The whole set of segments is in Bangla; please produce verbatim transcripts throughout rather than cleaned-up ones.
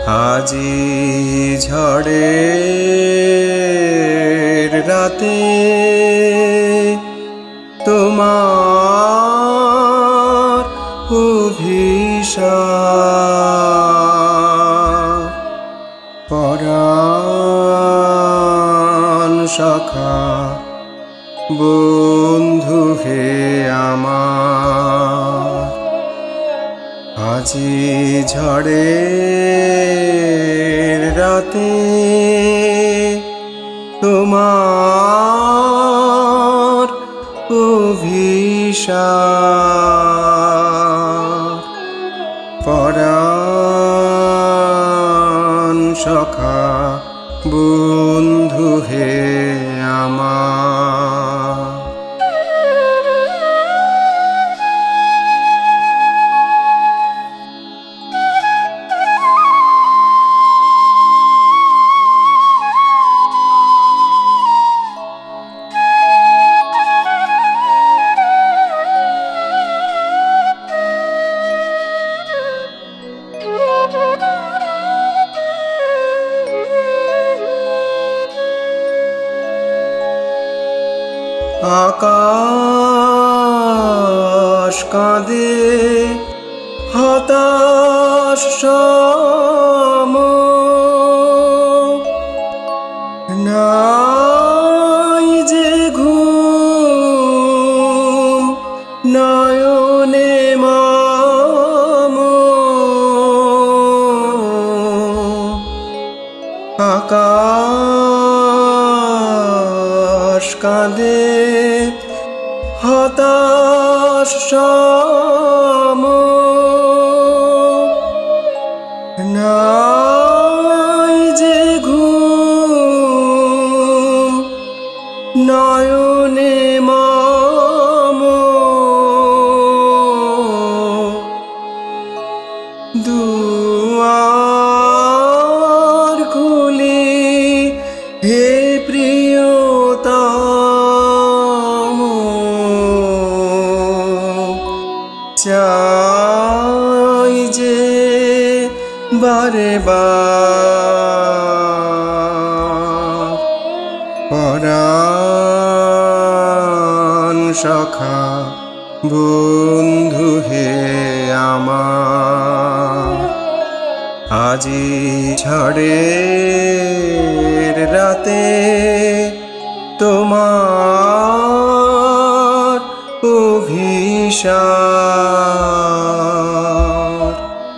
আজি ঝড়ের রাতে তোমার অভিশাপ পরাণ সখা বন্ধু হে আমার আজি ঝড়ের রাতে তোমার অভিশাপ পরাণ সখা বন্ধু হে আমার আকাশ কাঁদে হতাশ সম নাই যে ঘুম নয়নে মম আকাশ কাঁদে হতাশ সম নাই যে ঘুম নয়নে মম দুয়ার খুলি হে প্রিয়তম চাই যে বারে বার পরাণ সখা বন্ধু হে আমার আজি ঝড়ের রাতে তোমার অভিশাপ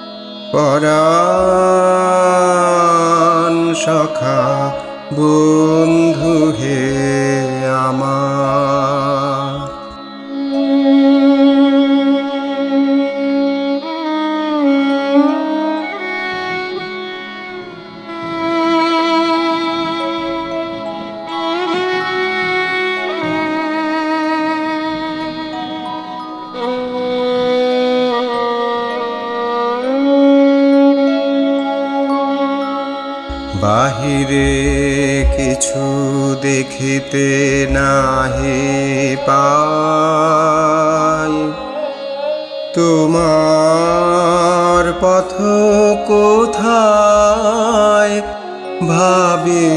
পরাণ সখা বন্ধু হে আমার বাহিরে কিছু দেখিতে নাহি পাই তোমার পথ কোথায় ভাবি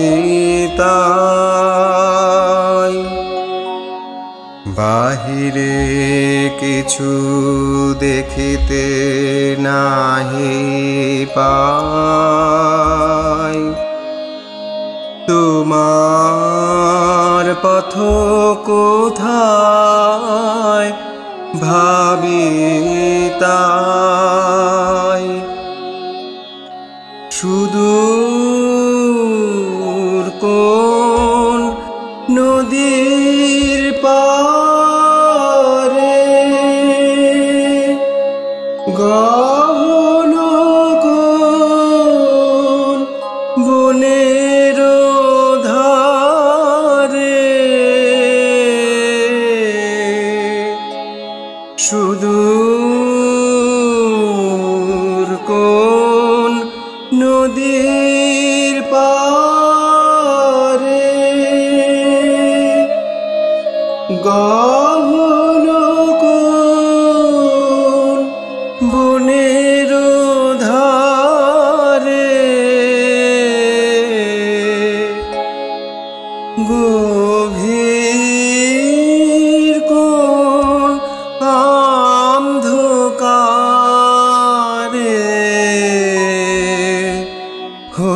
তাই বাহিরে কিছু দেখিতে নাহি পাই তোমার পথ কোথায় ভাবি তাই সুদূর কোন নদীর পারে গহন কোন বনের ধারে সুদূর কোন নদীর পারে গহন কোন বনের ধারে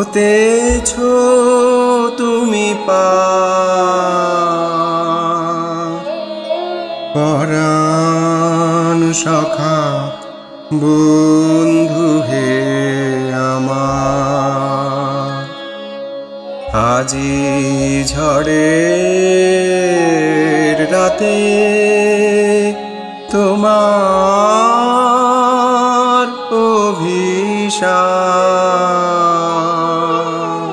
হতেছ তুমি পার। পরাণ সখা বন্ধু হে আমার, আজি ঝড়ের রাতে তোমার অভিসার।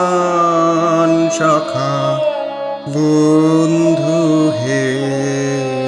পরাণ সখা বন্ধু হে